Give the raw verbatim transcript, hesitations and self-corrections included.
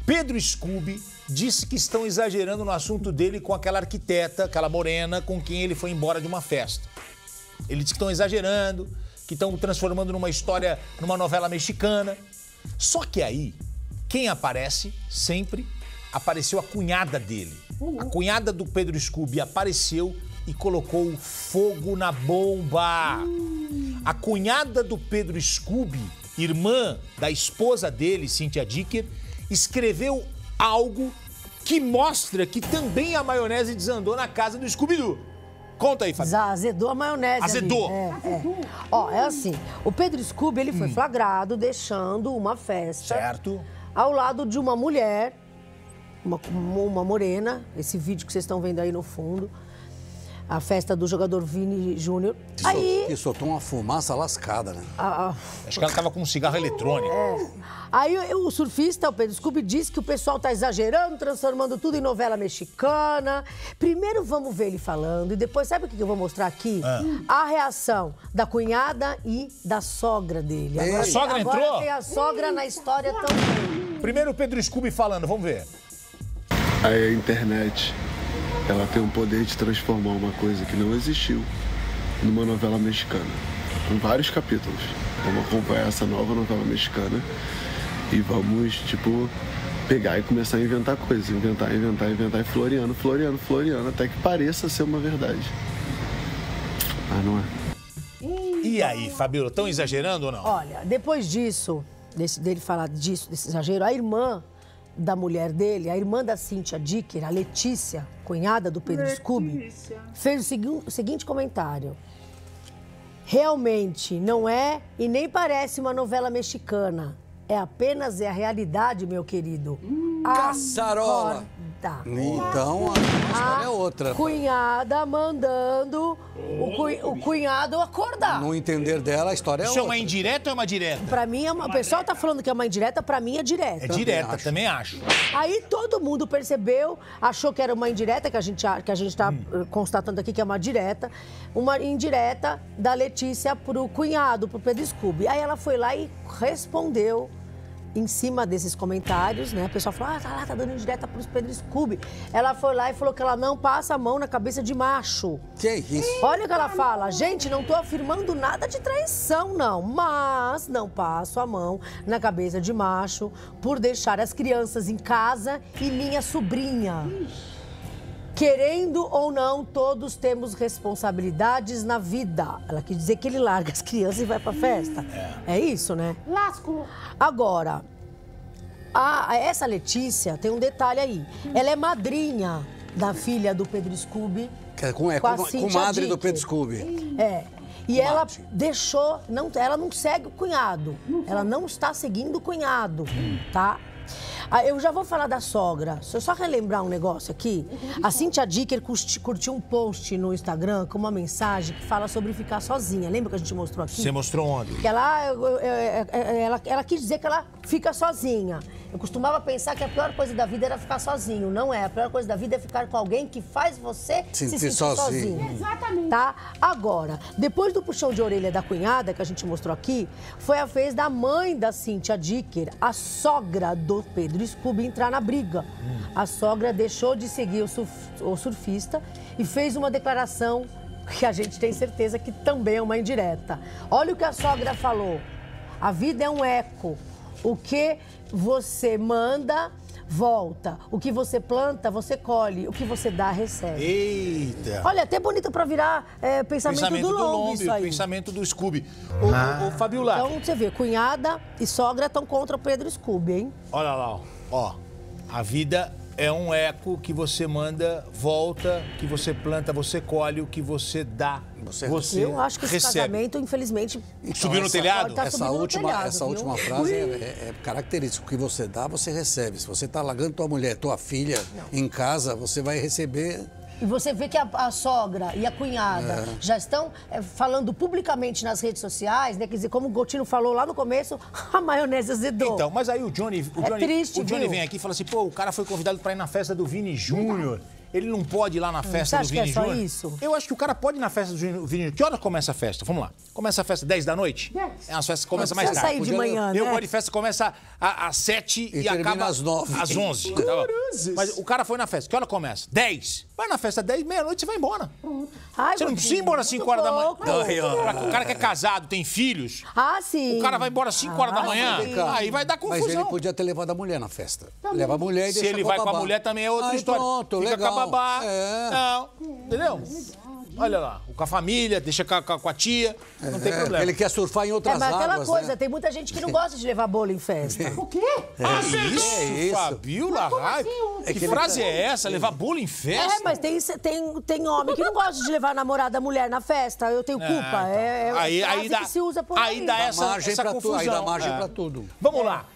Pedro Scooby disse que estão exagerando no assunto dele com aquela arquiteta, aquela morena, com quem ele foi embora de uma festa. Ele disse que estão exagerando, que estão transformando numa história, numa novela mexicana. Só que aí, quem aparece sempre, apareceu a cunhada dele. A cunhada do Pedro Scooby apareceu e colocou fogo na bomba. A cunhada do Pedro Scooby, irmã da esposa dele, Cynthia Dicker, escreveu algo que mostra que também a maionese desandou na casa do Scooby-Doo. Conta aí, Fábio. Azedou a maionese. Azedou. É, é. Ó, é assim, o Pedro Scooby, ele foi hum. flagrado deixando uma festa. Certo. Ao lado de uma mulher, uma, uma morena, esse vídeo que vocês estão vendo aí no fundo. A festa do jogador Vini Júnior. Aí... E soltou uma fumaça lascada, né? A, a... Acho que ela tava com um cigarro eletrônico. É. Aí o surfista, o Pedro Scooby, disse que o pessoal tá exagerando, transformando tudo em novela mexicana. Primeiro vamos ver ele falando e depois, sabe o que eu vou mostrar aqui? Ah. A reação da cunhada e da sogra dele. Agora, a sogra agora entrou? Tem a sogra na história também. Primeiro o Pedro Scooby falando, vamos ver. Aí a internet... ela tem o poder de transformar uma coisa que não existiu numa novela mexicana, com vários capítulos. Vamos acompanhar essa nova novela mexicana e vamos, tipo, pegar e começar a inventar coisas. Inventar, inventar, inventar e floreando, floreando, floreando, até que pareça ser uma verdade. Mas não é. E aí, Fabíola, estão exagerando ou não? Olha, depois disso, desse, dele falar disso, desse exagero, a irmã da mulher dele, a irmã da Cynthia Dicker, a Letícia, cunhada do Pedro Letícia. Scooby, fez o, segui o seguinte comentário. Realmente não é e nem parece uma novela mexicana. É apenas é a realidade, meu querido. Hum, caçarola! Então, a história é outra. Cunhada mandando o, cu, o cunhado acordar. No entender dela, a história é Isso outra. Isso é uma indireta ou é uma direta? Pra mim, é uma, o pessoal tá falando que é uma indireta, pra mim é direta. É direta, também acho. Também acho. Aí todo mundo percebeu, achou que era uma indireta, que a gente, que a gente tá hum. constatando aqui que é uma direta, uma indireta da Letícia pro cunhado, pro Pedro Scooby. Aí ela foi lá e respondeu em cima desses comentários, né? A pessoa falou, ah, tá lá, tá dando indireta pro Pedro Scooby. Ela foi lá e falou que ela não passa a mão na cabeça de macho. Que isso? Olha o que ela fala. Gente, não tô afirmando nada de traição, não. Mas não passo a mão na cabeça de macho por deixar as crianças em casa e minha sobrinha. Querendo ou não, todos temos responsabilidades na vida. Ela quis dizer que ele larga as crianças e vai pra festa. É, é isso, né? Lasco. Agora, a, a essa Letícia tem um detalhe aí. Ela é madrinha da filha do Pedro Scooby. É, com, é, com, a com madre Dicker. do Pedro Scooby. É. E ela deixou, não, ela não segue o cunhado. Ela não está seguindo o cunhado, tá? Eu já vou falar da sogra. Se eu só relembrar um negócio aqui, a Cynthia Dicker curtiu um post no Instagram com uma mensagem que fala sobre ficar sozinha. Lembra que a gente mostrou aqui? Você mostrou onde? Que ela, ela, ela quis dizer que ela fica sozinha. Eu costumava pensar que a pior coisa da vida era ficar sozinho. Não é. A pior coisa da vida é ficar com alguém que faz você se sentir sozinho. sozinho. Exatamente. Tá? Agora, depois do puxão de orelha da cunhada, que a gente mostrou aqui, foi a vez da mãe da Cynthia Dicker, a sogra do Pedro Scooby, entrar na briga. Hum. A sogra deixou de seguir o, surf, o surfista e fez uma declaração que a gente tem certeza que também é uma indireta. Olha o que a sogra falou. A vida é um eco. O que você manda, volta. O que você planta, você colhe. O que você dá, recebe. Eita! Olha, até bonito pra virar é, pensamento, pensamento do Lombo, isso aí. Pensamento do Scooby. Ô, ah. ô, ô, Fabiola. Então, você vê, cunhada e sogra estão contra o Pedro Scooby, hein? Olha lá, ó. ó. A vida é um eco que você manda, volta, que você planta, você colhe, o que você dá, você, você Eu acho que esse recebe. casamento, infelizmente... Então, subiu no telhado? Tá essa última, telhado, essa última frase é, é, é característica. O que você dá, você recebe. Se você tá largando tua mulher, tua filha Não. em casa, você vai receber... E você vê que a, a sogra e a cunhada é. já estão é, falando publicamente nas redes sociais, né? Quer dizer, como o Gotino falou lá no começo, a maionese azedou. Então, mas aí o Johnny, o é Johnny, triste, o Johnny viu? vem aqui e fala assim, pô, o cara foi convidado para ir na festa do Vini Júnior. ele não pode ir lá na festa Você do acha que é Vini só Júnior? isso? Eu acho que o cara pode ir na festa do Vini Júnior. Que hora começa a festa? Vamos lá. Começa a festa dez da noite? dez. É umas festas que começam Não mais precisa tarde. sair de manhã, Eu né? gosto de festa que começa a- às sete e, E termina acaba às nove. às onze. Tá bom? Mas o cara foi na festa. Que hora começa? dez. Vai na festa dez, meia-noite, você vai embora. Ai, Você não Godinho, precisa ir embora às cinco horas da manhã. pouco. O cara que é casado, tem filhos, Ah, sim. o cara vai embora às cinco horas da manhã, Vem cá. aí vai dar Mas confusão. ele podia ter levado a mulher na festa. Leva a mulher e Se deixa ele com vai a com a babá. mulher também é outra Aí história. Pronto, Fica legal. com a babá. É. Não, entendeu? Olha lá, com a família, deixa com a, com a tia, não tem É, problema. Ele quer surfar em É, outras mas aquela águas, coisa, né? tem muita gente que não gosta de levar bolo em festa. O quê? Ah, isso, é isso. Fabiola Raio. É Que que ele frase tá- é essa? Levar bolo em festa? É, mas tem, tem, tem homem que não gosta de levar a namorada mulher na festa. Eu tenho culpa. então. É, é aí, frase aí dá, que se usa por aí aí. dá Dá essa, margem essa pra tu- confusão. aí dá margem É. pra tudo. Vamos lá.